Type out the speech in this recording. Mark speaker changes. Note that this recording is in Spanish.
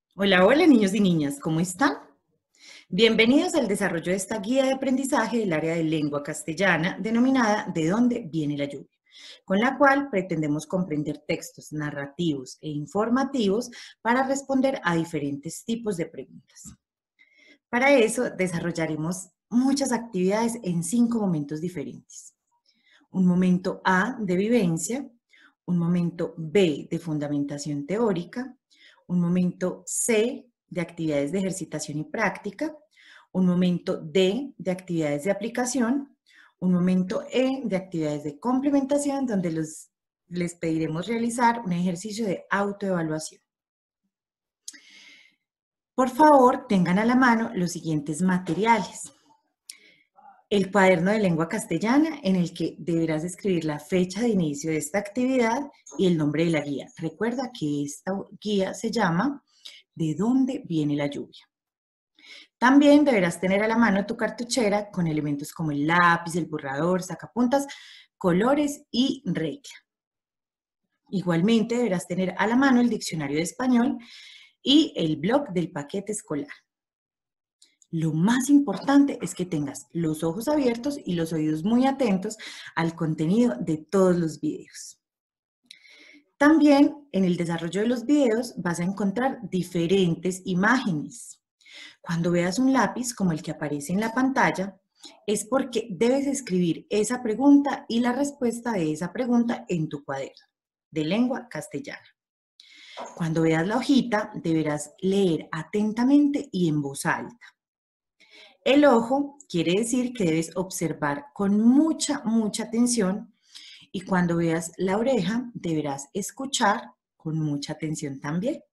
Speaker 1: Hola, hola niños y niñas, ¿cómo están? Bienvenidos al desarrollo de esta guía de aprendizaje del área de lengua castellana denominada ¿De dónde viene la lluvia?, con la cual pretendemos comprender textos narrativos e informativos para responder a diferentes tipos de preguntas. Para eso desarrollaremos muchas actividades en 5 momentos diferentes. Un momento A de vivencia, un momento B de fundamentación teórica, un momento C de actividades de ejercitación y práctica, un momento D de actividades de aplicación, un momento E de actividades de complementación donde les pediremos realizar un ejercicio de autoevaluación. Por favor, tengan a la mano los siguientes materiales. El cuaderno de lengua castellana en el que deberás escribir la fecha de inicio de esta actividad y el nombre de la guía. Recuerda que esta guía se llama ¿De dónde viene la lluvia? También deberás tener a la mano tu cartuchera con elementos como el lápiz, el borrador, sacapuntas, colores y regla. Igualmente deberás tener a la mano el diccionario de español y el blog del paquete escolar. Lo más importante es que tengas los ojos abiertos y los oídos muy atentos al contenido de todos los videos. También en el desarrollo de los videos vas a encontrar diferentes imágenes. Cuando veas un lápiz como el que aparece en la pantalla, es porque debes escribir esa pregunta y la respuesta de esa pregunta en tu cuaderno de lengua castellana. Cuando veas la hojita, deberás leer atentamente y en voz alta. El ojo quiere decir que debes observar con mucha atención, y cuando veas la oreja deberás escuchar con mucha atención también.